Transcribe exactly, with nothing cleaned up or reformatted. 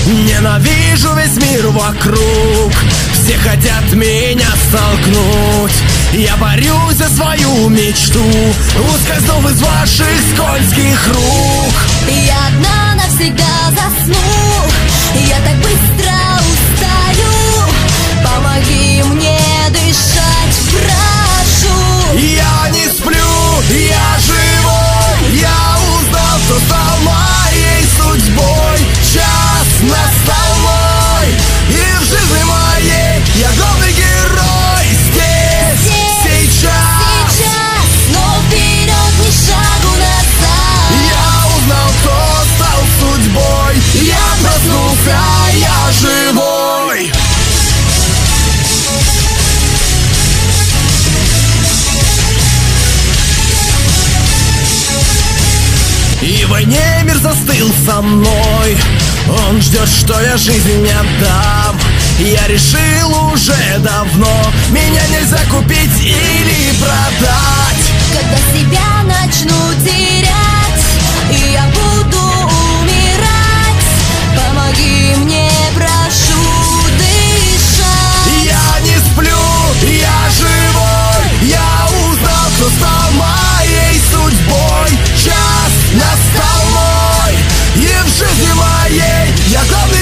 Ненавижу весь мир вокруг, все хотят меня столкнуть. Я борюсь за свою мечту, ускользнув из ваших скользких рук. Я одна навсегда засну, я так быстро устаю. Помоги мне дышать, прошу. Я не сплю, я живой, я узнал, кто стал моей судьбой. Час настал мой, и в жизни моей я главный герой. Здесь, Здесь, сейчас, сейчас, но вперед, ни шагу назад. я узнал, кто стал судьбой. Я проснулся, я живой. И в войне мир застыл со мной, он ждет, что я жизнь не отдам. Я решил уже давно, меня нельзя купить или продать. Когда себя начну терять, и я буду умирать, помоги мне, прошу, дышать. Я не сплю, я живой, я узнал, кто стал моей судьбой. Час настал мой, и в жизни моей я главный